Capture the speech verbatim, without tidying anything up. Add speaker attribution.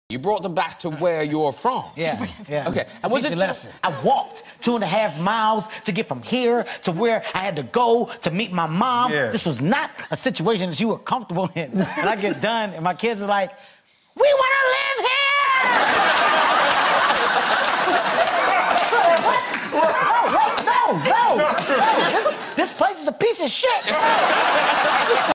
Speaker 1: You brought them back to where you're from.
Speaker 2: Yeah, yeah.
Speaker 1: Okay.
Speaker 2: And was it lesson. I walked two and a half miles to get from here to where I had to go to meet my mom.
Speaker 3: Yeah.
Speaker 2: This was not a situation that you were comfortable in. And I get done, and my kids are like, "We want to live here!" no, no, no, no. This, this place is a piece of shit.